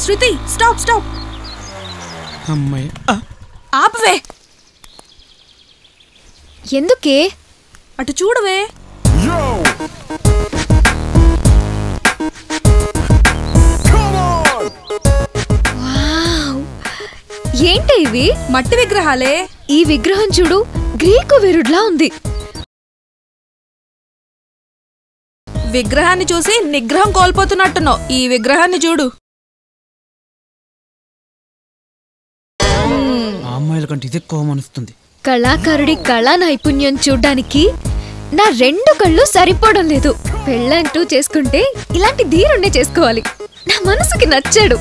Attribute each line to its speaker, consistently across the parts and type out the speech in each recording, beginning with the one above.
Speaker 1: శృతి stop stop.
Speaker 2: అమ్మాయి
Speaker 1: ఆపవే.
Speaker 3: ఎందుకే?
Speaker 1: అటు చూడవే.
Speaker 3: ఏంటి ఇవి?
Speaker 1: మట్టి విగ్రహాలే.
Speaker 3: ఈ విగ్రహం చూడు, గ్రీకు వీరుడ్లా ఉంది.
Speaker 1: విగ్రహాన్ని చూసి నిగ్రహం కోల్పోతున్నట్టున్నావు. ఈ విగ్రహాన్ని చూడు.
Speaker 2: అమ్మాయిల కంటే ఇది ఎక్కువ మనస్తుంది.
Speaker 3: కళాకారుడి కళా నైపుణ్యం చూడ్డానికి నా 2 కళ్ళు సరిపోవడం లేదు. పెళ్ళంటూ చేసుకుంటే ఇలాంటి ధీరుణ్ణి చేసుకోవాలి. నా మనసుకి నచ్చాడు.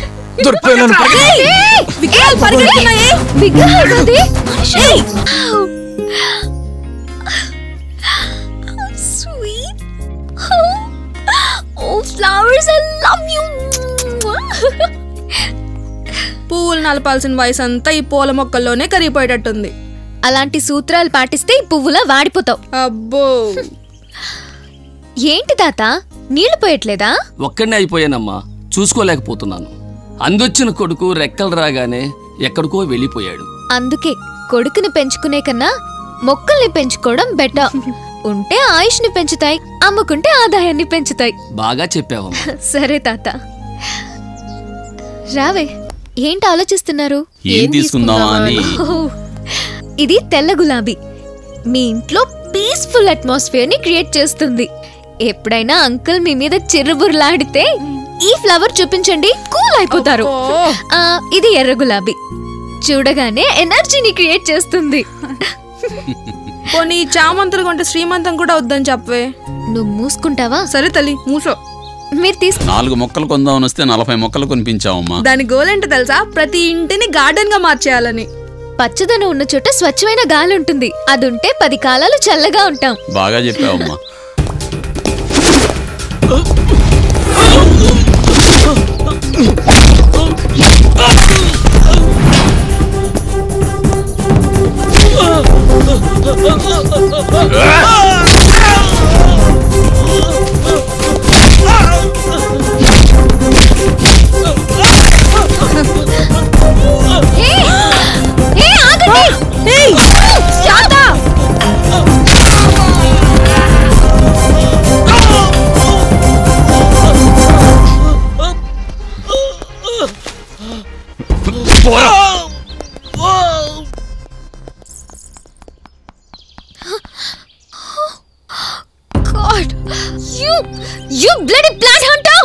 Speaker 1: పువ్వులు నలపాల్సిన వయసు అంతా ఈ పూల మొక్కల్లోనే కరిగిపోయేటట్టుంది.
Speaker 3: అలాంటి సూత్రాలు పాటిస్తే ఈ పువ్వులా వాడిపోతావు.
Speaker 1: అబ్బో.
Speaker 3: ఏంటి తాత, నీళ్లు పోయట్లేదా?
Speaker 4: ఒక్కడనే అయిపోయానమ్మా, చూసుకోలేకపోతున్నాను. అందొచ్చిన కొడుకు రెక్కలు రాగానే ఎక్కడికో వెళ్ళిపోయాడు.
Speaker 3: అందుకే కొడుకుని పెంచుకునే కన్నా మొక్కల్ని పెంచుకోవడం బెటర్. ఉంటే ఆయుష్ని పెంచుతాయి, అమ్ముకుంటే ఆదాయాన్ని పెంచుతాయి.
Speaker 4: బాగా చెప్పావమ్మా.
Speaker 3: సరే తాత, రావే. ఏంటి ఆలోచిస్తున్నారు?
Speaker 5: ఏం తీసుకుందామా అని.
Speaker 3: ఇది తెల్ల గులాబీ. మీ ఇంట్లో పీస్ఫుల్ అట్మాస్ఫియర్ ని క్రియేట్ చేస్తుంది. ఎప్పుడైనా అంకుల్ మీ మీద చిర్రుబుర్లాడితే ఈ ఫ్లవర్ చూపించండి, కూల్ అయిపోతారు. ఇది ఎర్ర గులాబీ. చూడగానే ఎనర్జీని క్రియేట్ చేస్తుంది.
Speaker 1: పోనీ చామంతులు కొంటే శ్రీమంతం కూడా వద్దని చెప్పవే.
Speaker 3: నువ్వు మూసుకుంటావా?
Speaker 1: సరే తల్లి, మూసో.
Speaker 3: మీరు
Speaker 5: 4 మొక్కలు కొందామని వస్తే 40 మొక్కలు కొనిపించావమ్మా.
Speaker 1: దాని గోల్ ఏంటో తెలుసా? ప్రతి ఇంటిని గార్డెన్ గా మార్చేయాలని.
Speaker 3: పచ్చదనం ఉన్న చోట స్వచ్ఛమైన గాలి ఉంటుంది. అదుంటే 10 కాలాలు చల్లగా ఉంటాం.
Speaker 5: బాగా చెప్పావమ్మా.
Speaker 3: God, you bloody plant hunter!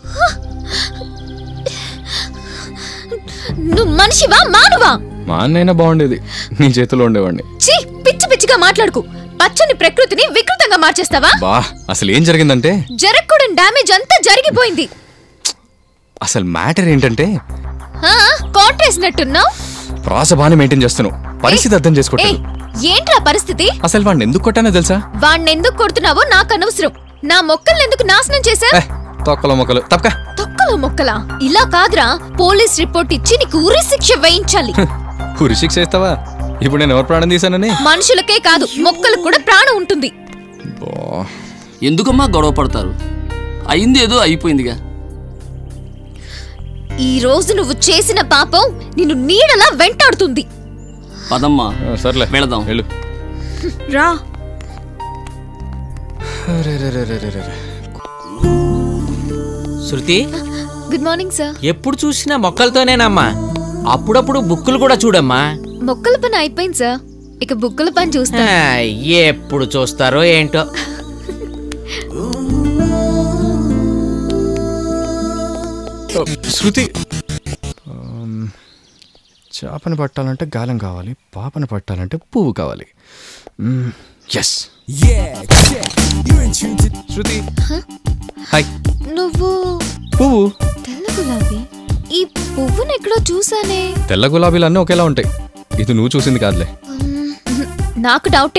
Speaker 3: నువ్వు మనిషివా మానవా?
Speaker 6: మా అన్నైనా బాగుండేది, నీ చేతిలో ఉండేవాడిని.
Speaker 3: ఛీ, పిచ్చి పిచ్చిగా మాట్లాడుకు. పచ్చని ప్రకృతిని వికృతంగా మార్చేస్తావా?
Speaker 6: బా, అసలు ఏం జరిగిందంటే
Speaker 3: జరగకూడని డ్యామేజ్ అంతా జరిగిపోయింది.
Speaker 6: అసలు మ్యాటర్ ఏంటంటే
Speaker 3: కోటేసినట్టున్నావు.
Speaker 6: ప్రాస బాగానే మెయింటైన్ చేస్తున్నావు, పరిస్థితి అర్థం చేసుకోవట్లేదు.
Speaker 3: ఏంట్రా పరిస్థితి?
Speaker 6: అసలు వాడిని ఎందుకు కొట్టానో తెలుసా?
Speaker 3: వాడిని ఎందుకు కొడుతున్నావో నాకు అనవసరం. నా మొక్కల్ని ఎందుకు నాశనం చేశా?
Speaker 6: తొక్కల మొక్కలు తప్పక.
Speaker 3: తొక్కల మొక్కలా? ఇలా కాదురా, పోలీస్ రిపోర్ట్ ఇచ్చి నీకు ఉరి శిక్ష వేయించాలి.
Speaker 6: ఉరి శిక్ష ఇస్తావా? ఇప్పుడు నేను ఎవరు ప్రాణం తీశానని?
Speaker 3: మనుషులకే కాదు, మొక్కలకు కూడా ప్రాణం ఉంటుంది.
Speaker 4: ఎందుకమ్మా గొడవ పడతారు? అయింది ఏదో అయిపోయిందిగా.
Speaker 3: ఈ రోజు నువ్వు చేసిన పాపం నిన్ను నీడలా వెంటాడుతుంది.
Speaker 4: పదమ్మా,
Speaker 6: సర్లే
Speaker 4: వెళదాం.
Speaker 1: రా.
Speaker 2: Shruti,
Speaker 3: good morning sir.
Speaker 2: ఎప్పుడు చూసినా మొక్కలతోనేనమ్మా. అప్పుడప్పుడు బుక్కులు కూడా చూడమ్మా.
Speaker 3: మొక్కల పని అయిపోయింది సార్, ఇక బుక్కుల పని చూస్తా.
Speaker 2: ఎప్పుడు చూస్తారో ఏంటో.
Speaker 6: శృతి, చేపను పట్టాలంటే గాలం కావాలి, పాపను పట్టాలంటే పువ్వు కావాలి. ఎస్. శృతి, హాయ్.
Speaker 3: నువ్వు
Speaker 6: పువ్వు.
Speaker 3: తెల్ల గులాబీ. ఈ పువ్వును ఎక్కడో చూసానే.
Speaker 6: తెల్ల గులాబీలు అన్నీ ఒకేలా ఉంటాయి, ఇది నువ్వు చూసింది కాదులే.
Speaker 3: నాకు డౌటే.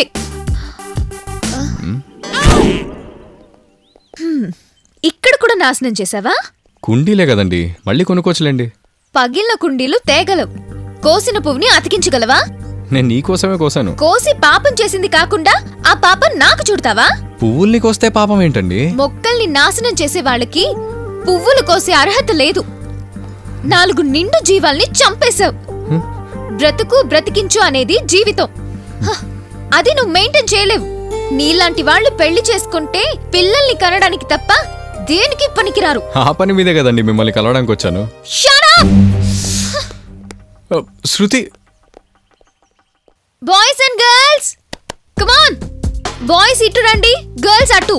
Speaker 3: ఇక్కడ కూడా నాశనం చేసావా?
Speaker 6: కుండీలే కదండి, మళ్ళీ కొనుక్కోవచ్చులేండి.
Speaker 3: పగిలిన కుండీలు తేగలవు, కోసిన పువ్వుని అతికించగలవా?
Speaker 6: నేను నీకోసమే కోసాను.
Speaker 3: కోసి పాపం చేసింది కాకుండా ఆ పాపం నాకు చూడతావా?
Speaker 6: పువ్వుల్ని కోస్తే పాపం ఏంటండి?
Speaker 3: మొక్కల్ని నాశనం చేసే వాళ్ళకి పువ్వులు కోసే అర్హత లేదు. 4 నిండు జీవాల్ని చంపేశావు. బ్రతుకు బ్రతికించు అనేది జీవితం. అది నువ్వు మెయింటైన్ చేయలేవు. నీలాంటి వాళ్ళు పెళ్లి చేసుకుంటే పిల్లల్ని కనడానికి తప్ప దేనికి పనికిరారు.
Speaker 6: ఆ పని మీదే కదండి మిమ్మల్ని కలవడానికి వచ్చాను. Shruti,
Speaker 3: boys and girls come on. Boys ఇటు రండి, గర్ల్స్ అటు.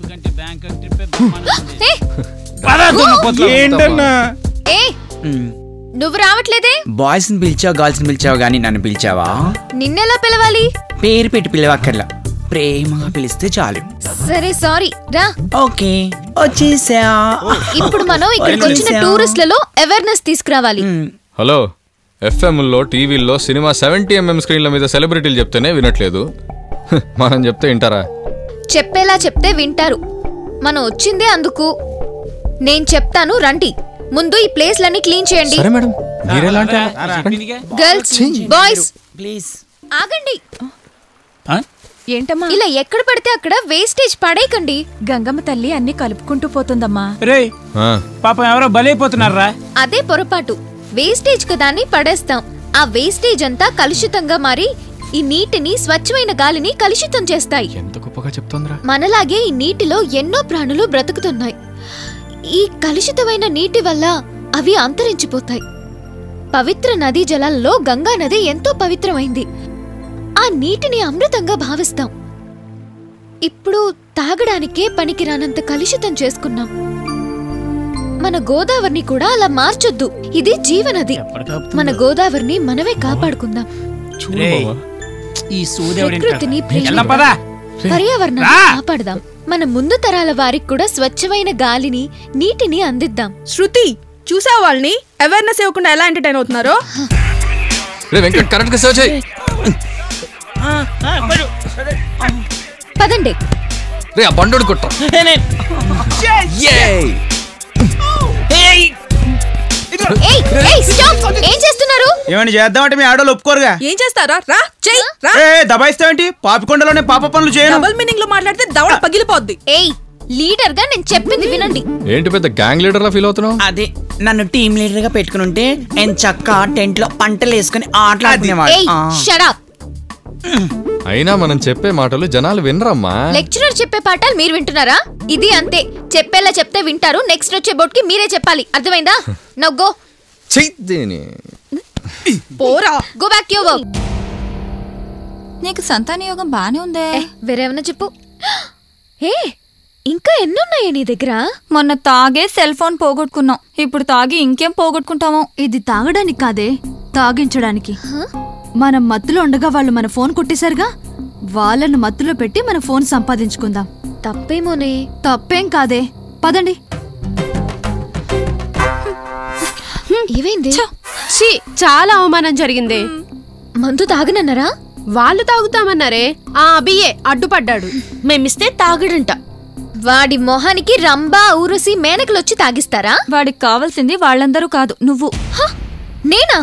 Speaker 3: నువ్వు రావట్లేదే?
Speaker 7: బాయ్స్ ని పిలిచావు, గర్ల్స్ ని పిలిచావు గానీ నన్ను పిలిచావా?
Speaker 3: నిన్నెలా పిలవాలి?
Speaker 7: పేరు పెట్టి పిలవక్కర్లా, ప్రేమగా పిలిస్తే చాలు.
Speaker 3: సరే సారీ, రా.
Speaker 7: ఓకే వచ్చేసా.
Speaker 3: ఇప్పుడు మనం ఇక్కడికి వచ్చిన టూరిస్టులలో అవేర్నెస్ తీసుకురావాలి.
Speaker 6: హలో, ఎఫ్ఎంలో టీవీల్లో సినిమా 70mm స్క్రీన్ల మీద సెలబ్రిటీలు చెప్తేనే వినట్లేదు. మనం చెప్తే వింటారా?
Speaker 3: చెప్పేలా చెప్తే వింటారు. మనం వచ్చిందే అందుకు. నేను చెప్తాను, రండి. ముందు ఈ ప్లేస్లన్నీ క్లీన్ చేయండి.
Speaker 6: సరే మేడం, మీరేలాంటి
Speaker 3: గర్ల్స్, బాయ్స్
Speaker 7: ప్లీజ్
Speaker 3: ఆగండి.
Speaker 1: ఏంటమ్మా?
Speaker 3: ఇలా ఎక్కడ పడితే అక్కడ వేస్టేజ్ పడేయకండి.
Speaker 1: గంగమ్మ తల్లి అన్ని కలుపుకుంటూ పోతుందమ్మా.
Speaker 8: రే పాపం ఎవరో బలైపోతున్నారా?
Speaker 3: అదే పొరపాటు. వేస్టేజ్ కదాన్ని పడేస్తాం. ఆ వేస్టేజ్ అంతా కలుషితంగా మారి ఈ నీటిని, స్వచ్ఛమైన గాలిని కలుషితం చేస్తాయి.
Speaker 6: ఎంత గొప్పగా చెప్తోందిరా.
Speaker 3: మనలాగే ఈ నీటిలో ఎన్నో ప్రాణులు బ్రతుకుతున్నాయి. ఈ కలుషితమైన నీటి వల్ల అవి అంతరించిపోతాయి. పవిత్ర నదీ జలాలలో గంగా నది ఎంతో పవిత్రమైంది. ఆ నీటిని అమృతంగా భావిస్తాం. ఇప్పుడు తాగడానికే పనికిరానంత కలుషితం చేసుకున్నాం. మన గోదావరిని కూడా అలా మార్చొద్దు. ఇది జీవనది. మన గోదావరిని మనమే కాపాడుకుందాం. ప్రకృతిని ప్రేమిద్దాం. పర్యావరణాన్ని కాపాడదాం. మన ముందు తరాల వారికి కూడా స్వచ్ఛమైన గాలిని, నీటిని అందిద్దాం.
Speaker 1: శృతి, చూసావు వాళ్ళని అవేర్నెస్ ఇవ్వకుండా ఎలా ఎంటర్టైన్ అవుతున్నారో?
Speaker 3: పదండి.
Speaker 6: బండోడు కొట్ట.
Speaker 3: ఏం చేస్తున్నారు?
Speaker 8: ఏమైనా చేద్దామంటే మీ ఆడోళ్ళు ఒప్పుకోరుగా.
Speaker 1: ఏం చేస్తారా? రా, చెయ్యి, రా.
Speaker 8: దబాయిస్తావేంటి? పాపికొండలోనే పాప పనులు చేయను.
Speaker 1: డబుల్ మీనింగ్ లో మాట్లాడితే దవడ పగిలిపోద్ది.
Speaker 3: ఏయ్, లీడర్ గా నేను చెప్పింది వినండి.
Speaker 6: ఏంటి పెద్ద గ్యాంగ్ లీడర్ లా ఫీల్ అవుతున్నావు?
Speaker 7: అదే నన్ను టీమ్ లీడర్ గా పెట్టుకుని ఉంటే నేను చక్క టెంట్ లో పంటలు వేసుకుని ఆటలాడుకునేవాడు.
Speaker 6: అయినా మనం చెప్పే మాటలు జనాలు వినరమ్మా.
Speaker 3: లెక్చరర్ చెప్పే పాఠాలు మీరు వింటున్నారా? ఇది అంతే. చెప్పేలా చెప్తే వింటారు. నెక్స్ట్ వచ్చే బోర్డ్ కి మీరే చెప్పాలి. అర్థమైందా? Now go.
Speaker 1: పోరా,
Speaker 3: go back to your work.
Speaker 9: నీకు సంతాన యోగం బానే ఉందే.
Speaker 3: వేరేమన్నా చెప్పు. ఏ, ఇంకా ఎన్నున్నాయా నీ దగ్గర?
Speaker 9: మొన్న తాగే సెల్ ఫోన్ పోగొట్టుకున్నాం. ఇప్పుడు తాగి ఇంకేం పోగొట్టుకుంటామో.
Speaker 10: ఇది తాగడానికి కాదే, తాగించడానికి. మనం మత్తులో ఉండగా వాళ్ళు మన ఫోన్ కొట్టేశారుగా, వాళ్ళను మత్తులో పెట్టి మన ఫోన్ సంపాదించుకుందాం.
Speaker 3: తప్పేమోనే.
Speaker 10: తప్పేం కాదే, పదండి.
Speaker 3: ఏమైంది?
Speaker 11: చాలా అవమానం జరిగింది.
Speaker 3: మందు తాగనన్నారా?
Speaker 11: వాళ్ళు తాగుతామన్నారే. ఆ అభియే అడ్డుపడ్డాడు.
Speaker 9: మేమిస్తే తాగడంట.
Speaker 3: వాడి మొహానికి రంబా, ఊరుసి, మేనకలొచ్చి తాగిస్తారా?
Speaker 9: వాడికి కావాల్సింది వాళ్ళందరూ కాదు, నువ్వు.
Speaker 3: నేనా?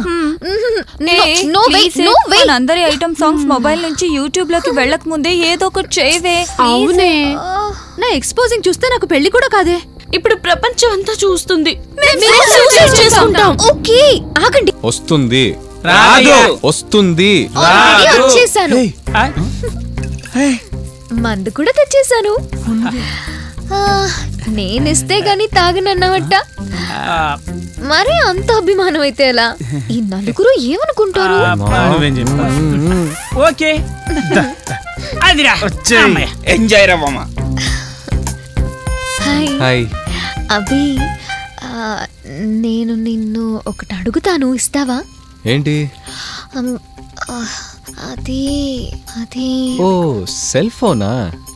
Speaker 9: అందరి ఐటమ్ సాంగ్స్ మొబైల్ నుంచి యూట్యూబ్ లోకి వెళ్ళక ముందే ఏదో ఒకటి చేయవే.
Speaker 10: అవునే, నా ఎక్స్పోజింగ్ చూస్తే నాకు పెళ్లి కూడా కాదే.
Speaker 11: ఇప్పుడు ప్రపంచం అంతా చూస్తుంది.
Speaker 3: ఓకే, ఆగండి.
Speaker 6: వస్తుంది, వస్తుంది.
Speaker 3: వచ్చేసాను. మందు కూడా తెచ్చేసాను. నేనిస్తే గాని తాగనన్నవట. మరి అంత అభిమానం అయితే ఎలా? ఈ నలుగురు ఏమనుకుంటారు?
Speaker 8: ఓకే,
Speaker 7: ఎంజాయ్ రవ్వమ్మ.
Speaker 6: హాయ్
Speaker 3: అభి, నేను నిన్ను ఒకటి అడుగుతాను, ఇస్తావా?
Speaker 6: ఏంటి?
Speaker 3: అది అది
Speaker 6: ఓ, సెల్ ఫోనా?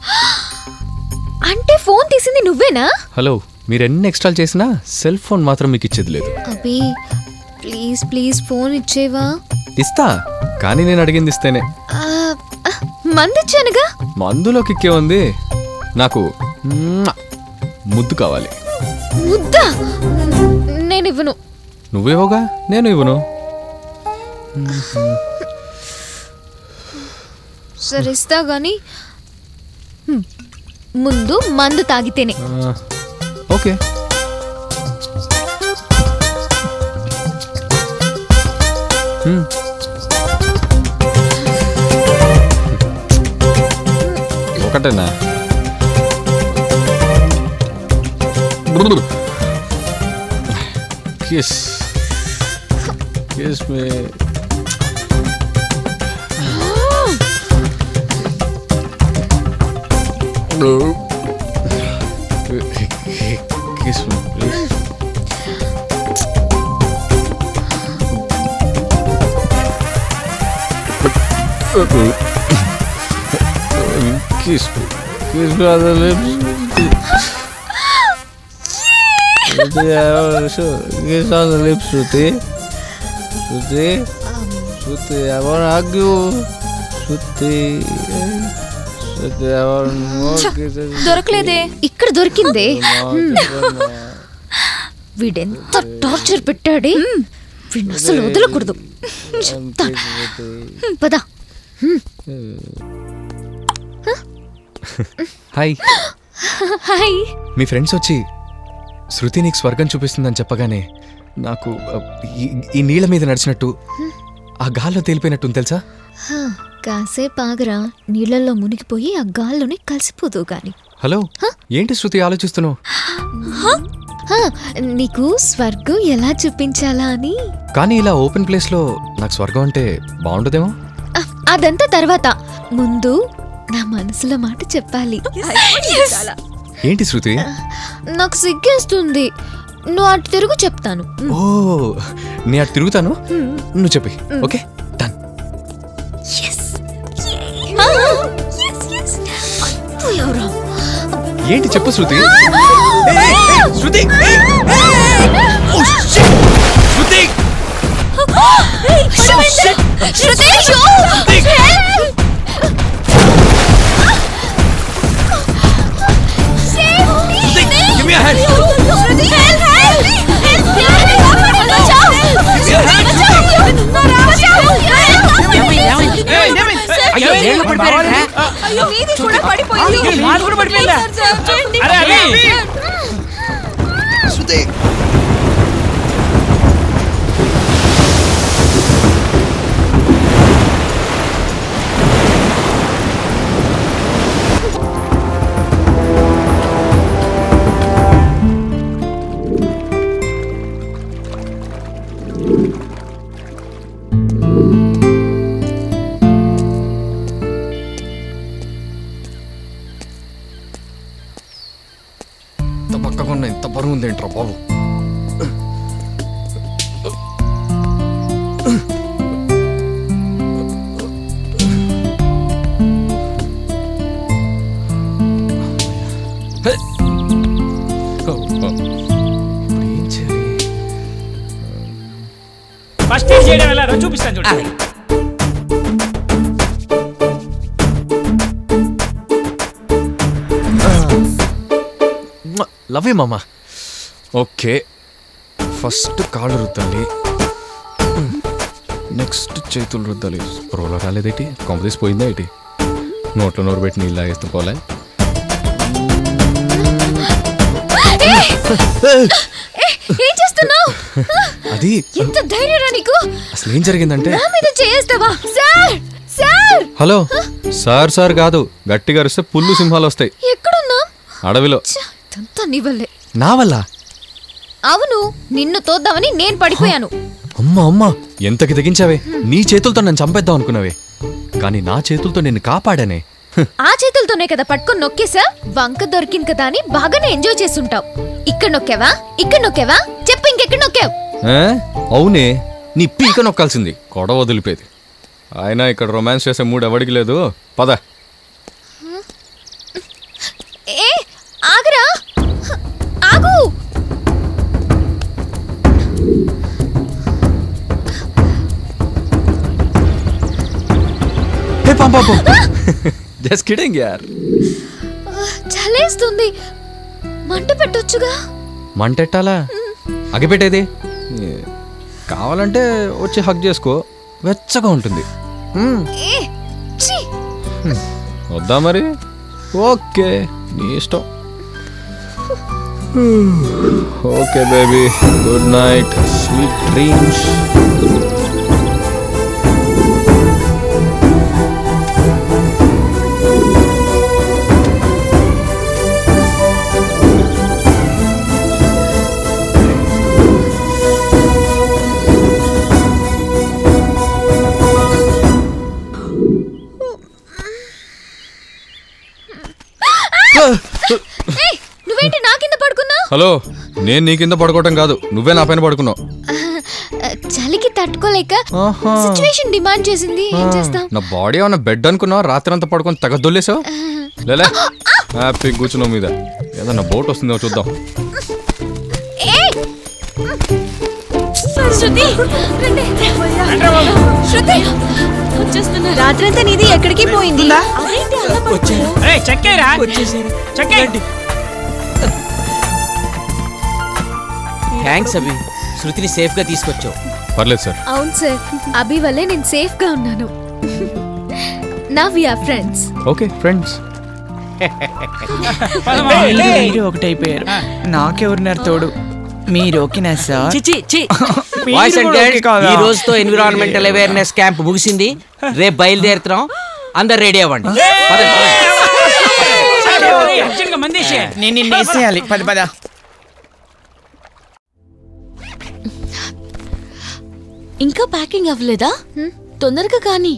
Speaker 3: అంటే ఫోన్ తీసింది నువ్వేనా?
Speaker 6: హలో, మీరు ఎన్ని ఎక్స్ట్రాల్ చేసినా సెల్ ఫోన్ మాత్రం మీకు ఇచ్చేది లేదు.
Speaker 3: అభి, ప్లీజ్ ప్లీజ్ ఫోన్ ఇచ్చేవా?
Speaker 6: ఇస్తా, కానీ నేను అడిగింది ఇస్తేనే.
Speaker 3: మందిచ్చానుగా.
Speaker 6: మందులో కిక్కే ఉంది. నాకు ముద్దు కావాలి.
Speaker 3: ముద్దా? నేను ఇవ్వను.
Speaker 6: నువ్వేవోగా, నేను ఇవ్వను.
Speaker 3: సరే, ఇస్తా గాని ముందు మందు తాగితేనే.
Speaker 6: ఓకే. ఒకటేనా? Kiss kiss me. Kiss me, please. Kiss me. Kiss me on the lips. Kiss on the lips, Shruti. Shruti. Shruti, I want to hug you. Shruti.
Speaker 9: దొరకలేదే.
Speaker 3: ఇక్కడ దొరికిందే. వీడెంత టార్చర్ పెట్టాడే. వీడిని అసలు వదలకూడదు. చెప్తాను. పద.
Speaker 12: హాయ్.
Speaker 3: హాయ్.
Speaker 12: మీ ఫ్రెండ్స్ వచ్చి శృతి నీకు స్వర్గం చూపిస్తుందని చెప్పగానే నాకు ఈ నీళ్ళ మీద నడిచినట్టు ఆ గాల్లో తేలిపోయినట్టు తెలుసా?
Speaker 3: కాసేపు ఆగరా, నీళ్ళల్లో మునిగిపోయి ఆ గాల్లోనే కలిసిపోదు గాని.
Speaker 12: హలో, ఏంటి శృతి ఆలోచిస్తున్నావు?
Speaker 3: నీకు స్వర్గం ఎలా చూపించాలా అని.
Speaker 12: కానీ ఇలా ఓపెన్ ప్లేస్ లో నాకు స్వర్గం అంటే బాగుండదేమో.
Speaker 3: అదంతా తర్వాత, ముందు నా మనసులో మాట చెప్పాలి.
Speaker 12: ఏంటి శృతి?
Speaker 3: నాకు సిగ్గేస్తుంది. నువ్వు అటు తిరుగు, చెప్తాను.
Speaker 12: ఓ, నేను అటు తిరుగుతాను, నువ్వు చెప్పి. Okay, done. ఏంటి చెప్పు శృతి. శృతి పక్కకున్న ఇంత బరువు ఉందేంట్రా బాబు.
Speaker 8: ఫస్ట్ చేయడం ఎలా చూపిస్తాను చూడండి.
Speaker 12: లవ్ యూ మామా. ఓకే, ఫస్ట్ కాళ్ళు రుద్దాలి, నెక్స్ట్ చేతులు రుద్దాలి. రోలో రాలేదేటి, కొంప తీసిపోయిందా ఏంటి? నోట్లో నోరు పెట్టి నీళ్ళు తాగేస్తూ పోలే.
Speaker 3: ఏం చేస్తున్నావు?
Speaker 12: అది
Speaker 3: ఎంత ధైర్యరా నీకు?
Speaker 12: అసలు ఏం జరిగిందంటే,
Speaker 3: నా మీద చేస్తావా? Sir sir.
Speaker 12: Hello, sir sir కాదు, గట్టిగా అరిస్తే పుల్లు సింహాలు వస్తాయి.
Speaker 3: ఎక్కడున్నా?
Speaker 12: అడవిలో.
Speaker 3: ఇదంతా నీ వల్లే.
Speaker 12: నా వల్ల?
Speaker 3: అవును, నిన్ను తోద్దామని నేను పడిపోయాను.
Speaker 12: అమ్మా అమ్మా, ఎంతకి తెగించావే. నీ చేతులతో నన్ను చంపేద్దాం అనుకున్నావే, కానీ నా చేతులతో నిన్ను కాపాడానే.
Speaker 3: ఆ చేతులతోనే కదా పట్టుకొని నొక్కేసా. వంక దొరికింది కదా అని బాగానే ఎంజాయ్ చేస్తుంటావు. ఇక్కడ నొక్కావా? ఇక్కడ నొక్కావా? చెప్పు, ఇంకెక్కడ నొక్కావు?
Speaker 12: అవునే, నీ పీక నొక్కాల్సింది, గొడవ వదిలిపోయేది. ఆయన ఇక్కడ రొమాన్స్ చేసే మూడు ఎవడికి లేదు. పద.
Speaker 3: ఏ ఆగరా, ఆగు.
Speaker 12: జస్ట్ కిడింగ్ యార్.
Speaker 3: చలేస్తుంది, మంట పెట్టొచ్చుగా.
Speaker 12: మంటెట్టాలా? అగిపెట్టేది కావాలంటే వచ్చి హగ్ చేసుకో, వెచ్చగా ఉంటుంది. వద్దా మరి? ఓకే, నీ ఇష్టం. Okay baby, good night, sweet dreams.
Speaker 3: నువ్వేంటి నా కింద పడుకున్నా?
Speaker 6: హలో, నేను నీ కింద పడుకోవటం కాదు, నువ్వే నా పైన పడుకున్నావు.
Speaker 3: చలికి తట్టుకోలేక సిచ్యువేషన్ డిమాండ్ చేసింది, ఏం చేస్తాం?
Speaker 6: నా బాడీ ఏమన్నా బెడ్ అనుకున్నావు, రాత్రి అంతా పడుకొని తెగ దొల్లేసావు. లేలే, హ్యాపీ కూర్చున్నావు మీద. ఏదన్నా బోట్ వస్తుందో చూద్దాం.
Speaker 1: రాత్రంతా నీది ఎక్కడికి పోయింది?
Speaker 2: థ్యాంక్స్ అభి, శృతిని సేఫ్ గా తీసుకొచ్చావు.
Speaker 6: పర్లేదు సార్.
Speaker 3: అవును సార్, అభి వల్లే నేను సేఫ్ గా ఉన్నాను. నా we are friends.
Speaker 6: Okay friends.
Speaker 7: మీరు ఒకటైపోయారు, నాకెవరున్నారు తోడు? మీరు ఓకేనా సార్?
Speaker 2: బాయ్స్ అండ్ గర్ల్స్, ఈ రోజుతో ఎన్విరాన్మెంటల్ అవేర్నెస్ క్యాంప్ ముగిసింది. రేపు బయలుదేరుతున్నాం, అందరు రెడీ అవ్వండి.
Speaker 7: నేను వేసేయాలి. పద పద.
Speaker 13: ఇంకా ప్యాకింగ్ అవ్వలేదా? తొందరగా కానీ.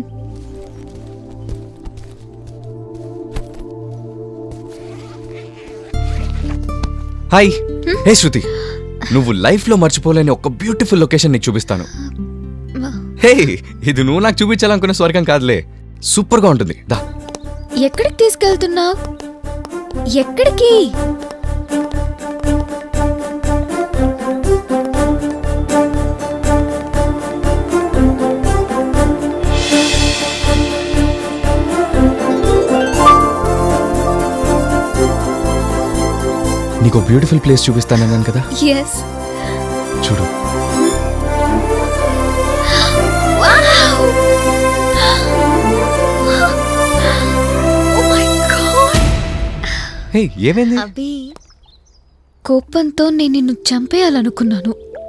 Speaker 12: హాయ్. హే శృతి, నువ్వు లైఫ్ లో మర్చిపోలేని ఒక బ్యూటిఫుల్ లొకేషన్ నీకు చూపిస్తాను. హే, ఇది నువ్వు నాకు చూపించాలనుకున్న స్వర్గం కాదులే, సూపర్ గా ఉంటుంది. దా.
Speaker 3: ఎక్కడికి తీసుకెళ్తున్నావు? ఎక్కడికి?
Speaker 12: నీకు బ్యూటిఫుల్ ప్లేస్ చూపిస్తానన్నాను కదా.
Speaker 3: yes.
Speaker 12: చూడు. హే, ఏమైంది?
Speaker 3: అభి, కోపంతో నేను నిన్ను చంపేయాలనుకున్నాను.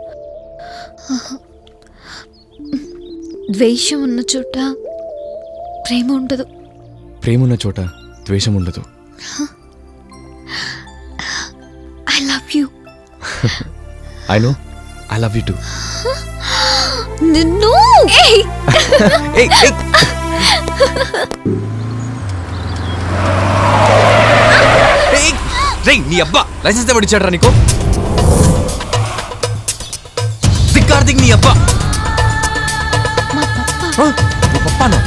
Speaker 3: ద్వేషం ఉన్న చోట ప్రేమ ఉండదు.
Speaker 12: ప్రేమ ఉన్న చోట ద్వేషం ఉండదు.
Speaker 3: I love you.
Speaker 12: I know. I love you too.
Speaker 3: No. Hey.
Speaker 12: Hey, hey. Hey, రేయ్ నీ అబ్బా లైసెన్స్ ఎవరు ఇచ్చాడరా నీకు? సిక్కార్దిక్ నీ అబ్బా. మా పప్పానా?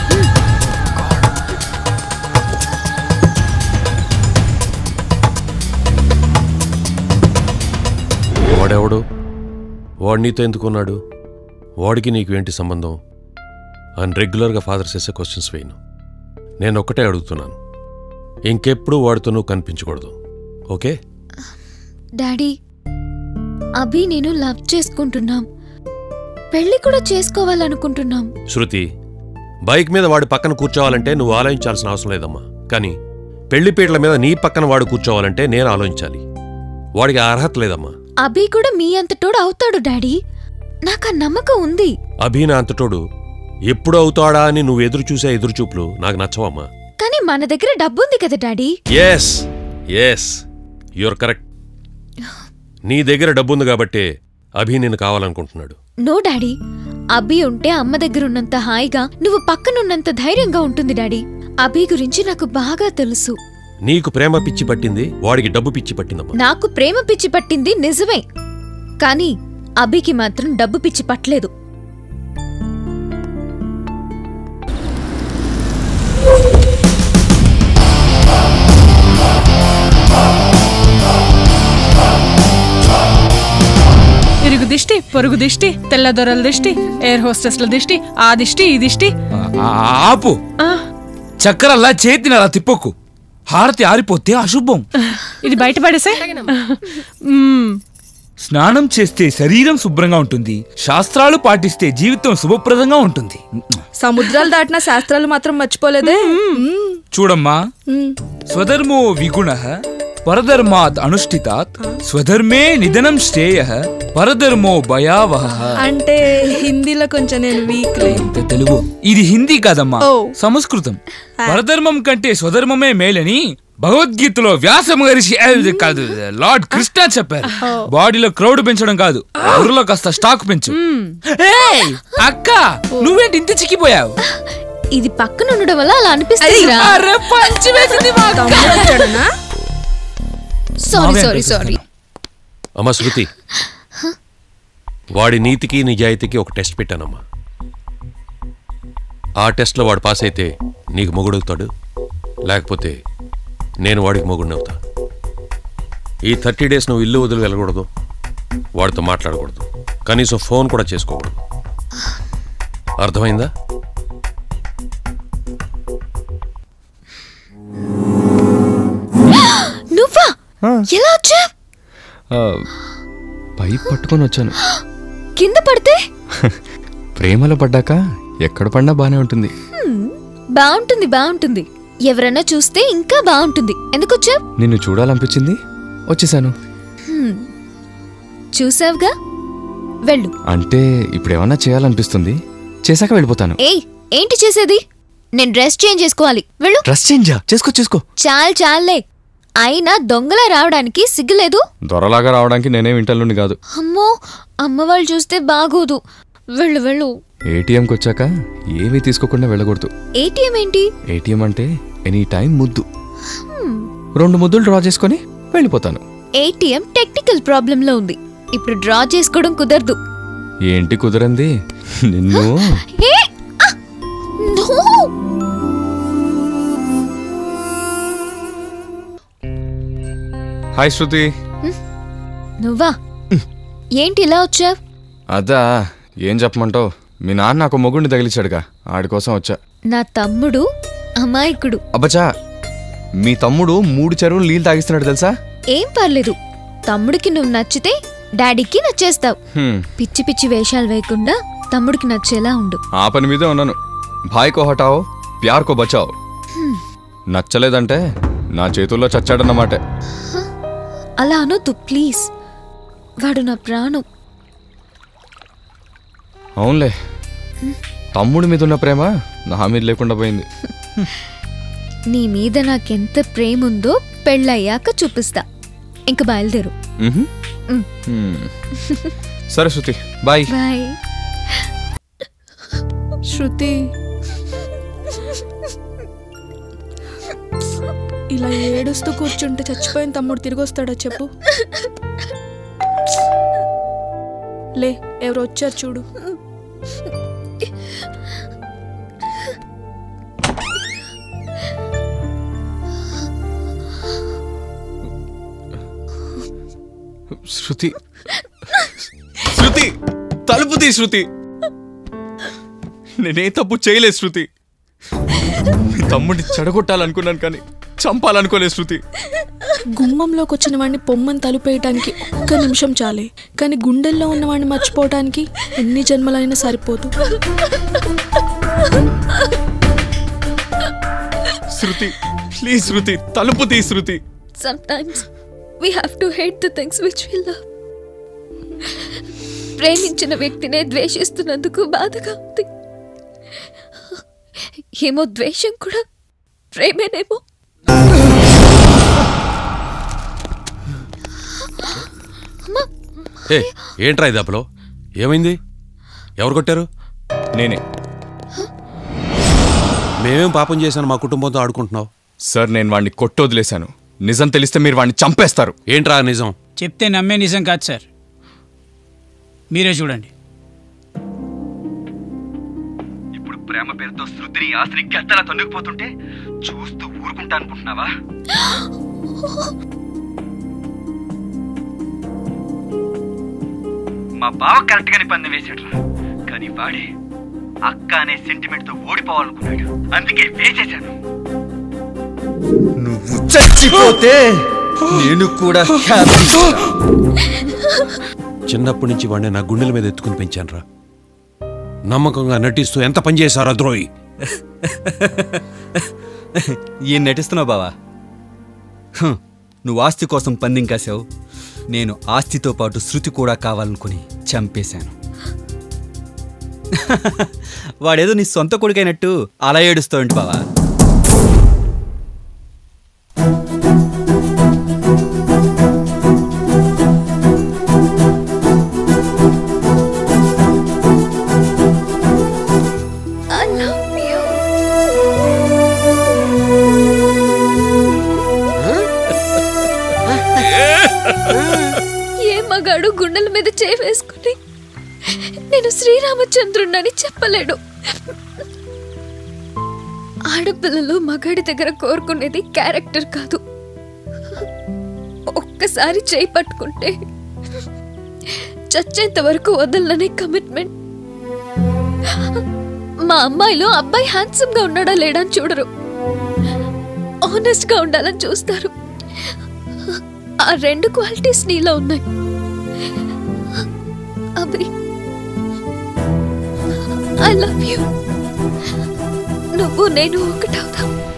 Speaker 14: వాడెవడు? వాడు నీతో ఎందుకున్నాడు? వాడికి నీకు ఏంటి సంబంధం అని రెగ్యులర్గా ఫాదర్ చేసే క్వశ్చన్స్ వేయను. నేను ఒక్కటే అడుగుతున్నాను, ఇంకెప్పుడు వాడితో నువ్వు కనిపించకూడదు, ఓకే?
Speaker 3: డాడీ, అభి నేను లవ్ చేసుకుంటున్నాం, పెళ్లి కూడా చేసుకోవాలనుకుంటున్నాం.
Speaker 14: శృతి, బైక్ మీద వాడి పక్కన కూర్చోవాలంటే నువ్వు ఆలోచించాల్సిన అవసరం లేదమ్మా. కానీ పెళ్లిపీటల మీద నీ పక్కన వాడు కూర్చోవాలంటే నేను ఆలోచించాలి. వాడికి అర్హత లేదమ్మా.
Speaker 3: అభి కూడా మీ అంతటోడు అవుతాడు డాడీ, నాకు ఆ నమ్మకం ఉంది.
Speaker 14: అభి నా అంతటోడు ఎప్పుడు అవుతాడా అని నువ్వు ఎదురు చూసే ఎదురుచూపులు నాకు నచ్చవమ్మా.
Speaker 3: కానీ మన దగ్గర డబ్బు ఉంది కదా daddy.
Speaker 14: Yes yes, your correct. నీ దగ్గర డబ్బుంది కాబట్టే అభి నిన్ను కావాలనుకుంటున్నాడు.
Speaker 3: నో డాడీ, అభి ఉంటే అమ్మ దగ్గర ఉన్నంత హాయిగా నువ్వు పక్కనున్నంత ధైర్యంగా ఉంటుంది డాడీ. అభి గురించి నాకు బాగా తెలుసు.
Speaker 14: నీకు ప్రేమ పిచ్చి పట్టింది, వాడికి డబ్బు పిచ్చి పట్టిందమ్మా.
Speaker 3: నాకు ప్రేమ పిచ్చి పట్టింది నిజమే, కానీ అభికి మాత్రం డబ్బు పిచ్చి పట్టలేదు.
Speaker 15: ఇరుగు దిష్టి, పొరుగు దిష్టి, తెల్లదొరల దిష్టి, ఎయిర్ హోస్టెస్ల దిష్టి, ఆ దిష్టి ఈ దిష్టి.
Speaker 16: ఆపు. చక్కరల్లా చేతిని అలా తిప్పకు, హారతి ఆరిపోతే అశుభం.
Speaker 15: ఇది బయటపడేసే.
Speaker 16: స్నానం చేస్తే శరీరం శుభ్రంగా ఉంటుంది, శాస్త్రాలు పాటిస్తే జీవితం శుభప్రదంగా ఉంటుంది.
Speaker 1: సముద్రాలు దాటిన శాస్త్రాలు మాత్రం మర్చిపోలేదే.
Speaker 16: చూడమ్మా, స్వధర్మో విగుణః పరధర్మాత్ అనుష్ఠితాత్ స్వధర్మే నిధనం శ్రేయః పరధర్మో భయావహః.
Speaker 1: అంటే హిందీలో కొంచెం నేను వీక్ లే.
Speaker 16: తెలుగు ఇది హిందీ కాదమ్మా, సంస్కృతం. పరధర్మం కంటే స్వధర్మమే మేలని భగవద్గీతలో వ్యాస మహర్షి కాదు లార్డ్ కృష్ణ చెప్పారు. బాడీలో క్రౌడ్ పెంచడం కాదు, ఊర్లో కాస్త స్టాక్ పెంచు. అక్క, నువ్వేంటి ఇంత చిక్కిపోయావు?
Speaker 3: ఇది పక్కన ఉండడం వల్ల అలా అనిపిస్తుంది. సారీ.
Speaker 14: అమ్మా శృతి, వాడి నీతికి నిజాయితీకి ఒక టెస్ట్ పెట్టానమ్మా. ఆ టెస్ట్లో వాడు పాస్ అయితే నీకు మొగుడవుతాడు, లేకపోతే నేను వాడికి మొగుడిని అవుతా. ఈ 30 days నువ్వు ఇల్లు వదిలి వెళ్ళకూడదు, వాడితో మాట్లాడకూడదు, కనీసం ఫోన్ కూడా చేసుకోకూడదు. అర్థమైందా?
Speaker 3: నువ్వా? ఎలా వచ్చావ్?
Speaker 12: పైప్ పట్టుకొని వచ్చాను.
Speaker 3: కింద పడితే?
Speaker 12: ప్రేమలో పడ్డాక ఎక్కడ పడినా బానే ఉంటుంది.
Speaker 3: బాగుంటుంది. ఎవరన్నా చూస్తే ఇంకా బాగుంటుంది. ఎందుకు వచ్చావ్?
Speaker 12: నిన్ను చూడాలనిపించింది, వచ్చేసాను.
Speaker 3: చూసావుగా, వెళ్ళు.
Speaker 12: అంటే ఇప్పుడేమన్నా చేయాలనిపిస్తుంది, చేశాక వెళ్ళిపోతాను.
Speaker 3: ఏయ్, ఏంటి చేసేది? నేను డ్రెస్ చేంజ్ చేసుకోవాలి, వెళ్ళు.
Speaker 12: డ్రెస్ చేంజా? చేసుకో.
Speaker 3: చాలే. అయినా దొంగలా రావడానికి సిగ్గులేదు?
Speaker 12: దొరలాగా రావడానికి నేనే ఇంటల్లుండి కాదు.
Speaker 3: అమ్మో, అమ్మ వాళ్ళు చూస్తే బాగోదు. వెళ్ళు.
Speaker 12: ఏటీఎంకి వచ్చాక ఏమీ తీసుకోకుండా వెళ్ళకూడదు.
Speaker 3: ఏటీఎం ఏంటి?
Speaker 12: ఏటీఎం అంటే ఎనీ టైం ముద్దు. 2 ముద్దులు డ్రా చేసుకొని వెళ్ళిపోతాను.
Speaker 3: ఏటీఎం టెక్నికల్ ప్రాబ్లం లో ఉంది, ఇప్పుడు డ్రా చేసుకోవడం కుదరదు.
Speaker 12: ఏంటి కుదరంది? నిన్ను హాయ్ శృతి.
Speaker 3: నువ్వా? ఏంటి ఇలా వచ్చావ్?
Speaker 12: అదా, ఏం చెప్పమంటావు? మీ నాన్న నాకు మొగుడిని తగిలించాడుగా, ఆడి కోసం వచ్చా.
Speaker 3: నా తమ్ముడు అమాయకుడు.
Speaker 12: అబ్బచా, మీ తమ్ముడు 3 చెరువులు నీళ్ళు తాగిస్తున్నాడు తెలుసా?
Speaker 3: ఏం పర్లేదు, తమ్ముడికి నువ్వు నచ్చితే డాడీకి నచ్చేస్తావు. పిచ్చి పిచ్చి వేషాలు వేయకుండా తమ్ముడికి నచ్చేలా ఉండు.
Speaker 12: ఆ పని మీదే ఉన్నాను. భాయ్ కో హటావో, ప్యార్ కో బచావో. నచ్చలేదంటే నా చేతుల్లో చచ్చాడన్నమాట.
Speaker 3: అలా అనొద్దు ప్లీజ్, వాడు నా ప్రాణం.
Speaker 12: అవునులే, తమ్ముడి మీద ఉన్న ప్రేమ నా మీద లేకుండా పోయింది.
Speaker 3: నీ మీద నాకెంత ప్రేమ ఉందో పెళ్ళయ్యాక చూపిస్తా. ఇంక బయలుదేరు.
Speaker 12: సరే శృతి, బాయ్.
Speaker 3: బాయ్.
Speaker 1: శృతి, ఇలా ఏడుస్తూ కూర్చుంటే చచ్చిపోయిన తమ్ముడు తిరిగి వస్తాడా చెప్పు? లే, ఎవరు వచ్చారు చూడు.
Speaker 12: శృతి, తలుపు తీ శృతి. నేనే తప్పు చేయలేదు శృతి. మీ తమ్ముడిని చెడగొట్టాలనుకున్నాను కానీ చంపాలనుకోలేదు శృతి.
Speaker 1: గుమ్మంలోకి వచ్చిన వాడిని పొమ్మని తలుపేయటానికి 1 నిమిషం చాలే, కానీ గుండెల్లో ఉన్నవాడిని మర్చిపోవటానికి ఎన్ని జన్మలైనా సరిపోదు.
Speaker 12: శృతి, ప్లీజ్ శృతి, తలుపు తీ శృతి.
Speaker 3: Sometimes we have to hate the things which we love. ప్రేమించిన వ్యక్తినే ద్వేషిస్తున్నందుకు బాధగా ఉంది. ఏమో ద్వేషం కూడా ప్రేమేనేమో.
Speaker 14: ఏంట్రా ఇది అప్పలో? ఏమైంది? ఎవరు కొట్టారు?
Speaker 12: నేనే.
Speaker 14: మేమేం పాపం చేశాను మా కుటుంబంతో ఆడుకుంటున్నావు?
Speaker 12: సార్, నేను వాడిని కొట్టొదిలేశాను. నిజం తెలిస్తే మీరు వాడిని చంపేస్తారు.
Speaker 14: ఏంట్రా నిజం?
Speaker 8: చెప్తే నమ్మే నిజం కాదు సార్, మీరే చూడండి.
Speaker 17: ఇప్పుడు ప్రేమ పేరుతో శృతిని ఆస్తిని గద్దలా తొందరపోతుంటే చూస్తూ ఊరుకుంటా అనుకుంటున్నావా? మా బావ కరెక్ట్ గానే పందెం వేసాడురా, కానీ వాడే అక్క అనే సెంటిమెంట్ తో ఓడిపోవాలనుకున్నాడు, అందుకే వేసేశాను.
Speaker 18: నువ్వు చచ్చిపోతే నేను కూడా
Speaker 14: చిన్నప్పటి నుంచి వాడిని నా గుండెల మీద ఎత్తుకుని పెంచానురా. నమ్మకంగా నటిస్తూ ఎంత పని చేశారా ద్రోహి.
Speaker 18: ఏం నటిస్తున్నావు బావా? నువ్వు ఆస్తి కోసం పందెం కాసావు, నేను ఆస్తితో పాటు శృతి కూడా కావాలనుకుని చంపేశాను. వాడేదో నీ సొంత కొడుకైనట్టు అలా ఏడుస్తావంటి బావా.
Speaker 3: I love you. అందగాడు గుండెల మీద చేయి వేసుకుని నేను శ్రీరామచంద్రుణ్ణని చెప్పలేడు. ఆడపిల్లలు మగాడి దగ్గర కోరుకునేది క్యారెక్టర్ కాదు, ఒక్కసారి చేయి పట్టుకుంటే చచ్చేంత వరకు వదలనే కమిట్మెంట్. మా అమ్మాయిలో అబ్బాయి హ్యాండ్సమ్ గా ఉన్నాడా లేడా అని చూడరు, ఆనెస్ట్ గా ఉండాలని చూస్తారు. ఆ 2 క్వాలిటీస్ నీలో ఉన్నాయి. Abhi, I love you. నువ్వు నేను ఒకటవుతాం.